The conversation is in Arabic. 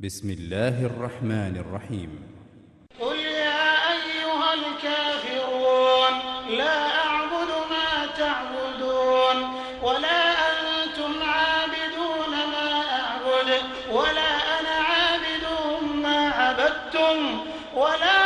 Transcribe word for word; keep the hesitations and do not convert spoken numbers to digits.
بسم الله الرحمن الرحيم. قل يا أيها الكافرون لا أعبد ما تعبدون ولا أنتم عابدون ما أعبد ولا أنا عابد ما عبدتم ولا